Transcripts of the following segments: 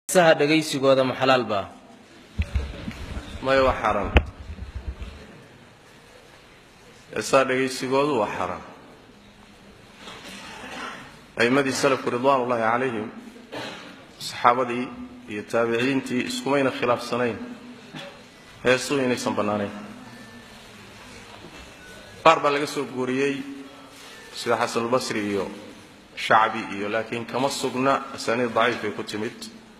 saha dhageysigooda ma xalaal baa may waa xaraam saha dhageysigoodu waa xaraam aymadii salafku ridwaanullaahi calayhim saxaabadii iyo taabiciintii iskumayna khilaafsanayn heesuu inaysan bannaanayn qaar baa laga soo guuriyey sida xasanulbasri iyo shacbi iyo laakiin kama sugna asaaniid daciif bay ku timid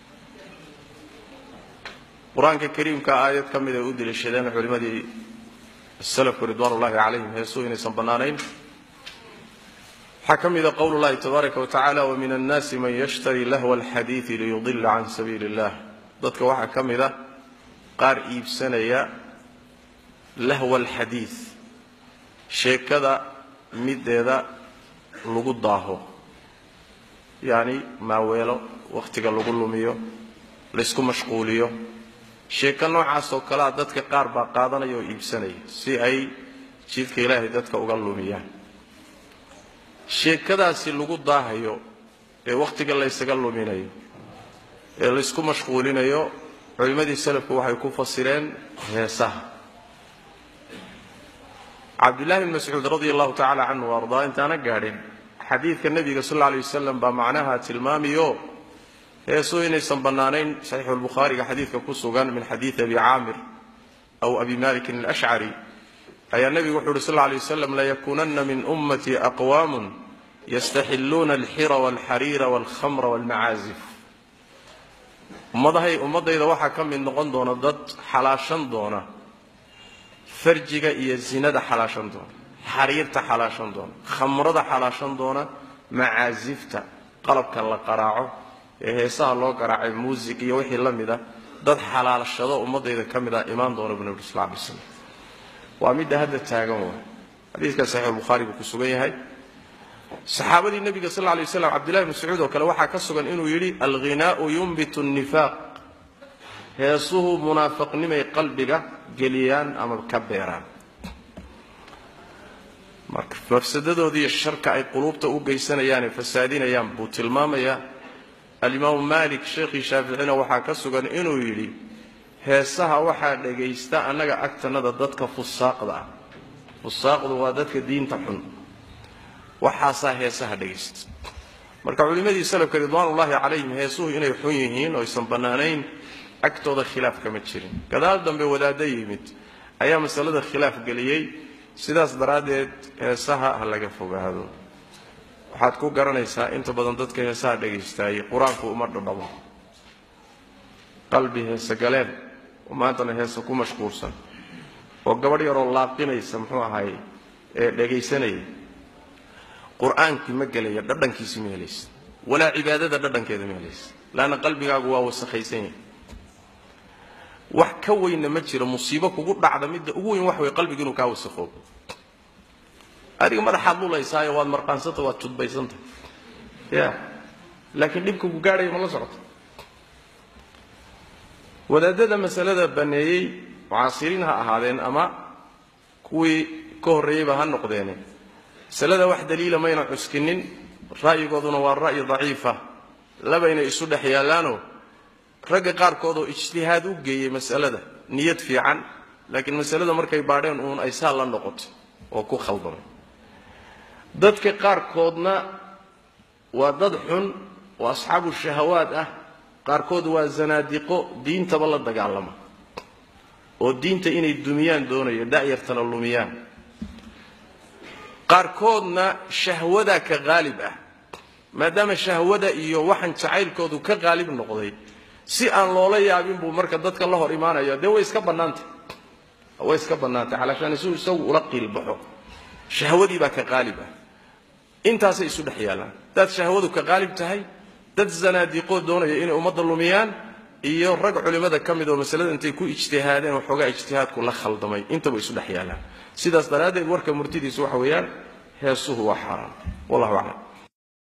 qur-aanka kariimka aayad ka mid ay u daliishadeen culimmadii salafku ridwaanullaahi calayhim heesuu inaysan bannaanayn waxaa ka mida qowlullahi tabaaraka watacaala wamin annaasi man yashtari lahwa alxadiidi liyudila can sabiili illah dadka waxaa ka mida qaar iibsanaya lahwa alxadiid sheekada middeeda lagu daaho yacni maaweelo wakhtiga lagu lumiyo laysku mashquuliyo sheeko noocaas oo kalea dadka qaar baa qaadanaya oo iibsanaya si ay jidka ilaahay dadka uga lumiyaan sheekadaasi lagu daahayo ee wakhtiga laysaga luminayo ee laysku mashquulinayo culimmadii salafku waxay ku fasireen heesaha cabdullaahi bn mascuud radia allahu tacala canhu wa ardaa intaana gaadhin xadiidka nebiga sal alla alay wasalam baa macnaha tilmaamiyo heesuu inaysan bannaanayn saxiixu lbukhaariga xadiidka ku sugan min xadiidi abi caamir aw abi malikin alashcari ayaa nebigu wuxu uhi sal alla alay wasalam layakuunanna min ummatii aqwaamun yastaxilluuna alxira walxariira walkhamra walmacaazif ummaddayda waxaa ka mid noqon doona dad xalaashan doona farjiga iyo zinada xalaashan doona xariirta xalaashan doona khamrada xalaashan doona macaazifta qalabka la qaraaco ee heesaha loo garaacay muusig iyo wixii la mida dad xalaalashado ummaddayda ka mid ah imaan doona buu nabi sal alay slam waa midda hadda taagan waay xadiidka saxiixulbukhaari buu ku sugan yahay saxaabadii nebiga sal alay waslam cabdillahi bn mascuud oo kale waxaa ka sugan inuu yidhi alghinaa'u yunbitu nnifaaq heesuhu munaafaqnimay qalbiga geliyaan ama ka beeraan marka mafsadadoodii iyo sharka ay quluubta u geysanayaane fasaadinayaan buu tilmaamayaa alimaamu maalik sheekhii shaaficina waxaa ka sugan inuu yidhi heesaha waxaa dhagaysta annaga agtannada dadka fusaaqda ah fusaaqdu waa dadka diinta xun waxaasaa heesaha dhagaysta marka culimmadii salafka ridwaanullaahi calayhim heesuhu inay xun yihiin oo aysan bannaanayn agtooda khilaaf kama jirin gadaal dambe wadaadda yimid ayaa masalada khilaaf geliyey sidaas daraaddeed heesaha ha laga fogaado waxaad ku garanaysaa inta badan dadka heesaha dhagaystaayey qur-aanku uma dhadhabo qalbi heese galeen oo maantana heese ku mashquulsan oo gabadh yaroo laaqinaysa muxuu ahaay ee dhagaysanaya qur-aankii ma gelaya dhadhankiisi ma helaysa walaa cibaadada dhadhankeeda ma helaysa laanna qalbigaagu waa wasakhaysan yahay wax ka weynna ma jiro musiibo kugu dhacda midda ugu weyn wax way qalbigu inuu kaa wasakhoobo adiga madaxaad lulaysaayo waad marqaansanta waad judbaysanta ya laakiin dhibka ku gaadhaya ma la socoto wadaadada masalada baneeyey mucaasiriin ha ahaadeen ama kuwii ka horreeyeyba ha noqdeene masalada wax daliila mayna cuskinin ra'yigooduna waa ra'yi daciifa labayna isu dhex yaallaanoo ragga qaarkood oo ijtihaad u geeyey masalada niyad fiican laakiin masalada markay baadheen uun ay saa la noqoto oo ku khaldamay dadka qaarkoodna waa dad xun oo asxaabu shahawaad ah qaarkood waa zanaadiqo diintaba la dagaalama oo diinta inay dumiyaan doonaya da'yartana lumiyaan qaarkoodna shahwada ka qaalib ah maadaama shahwada iyo waxan jacaylkoodu ka qaalib noqday si aan loola yaabin buu marka dadka la hor imaanaya dee way iska bannaantay calaashaan isuu isagu ula qiilbaxo shahwadii baa ka qaalib ah intaasay isu dhex yaallaan dad shahwadu ka qaalib tahay dad zanaadiqoo doonaya inay ummadda lumiyaan iyo rag culimmada ka mid oo masalada intay ku ijtihaadeen oo xoogaa ijtihaadku la khaldamay intaba isu dhex yaallaan sidaas daraaddeed warka murtidiisu waxa weeyaan heesuhu waa xaaraan wallahu aclam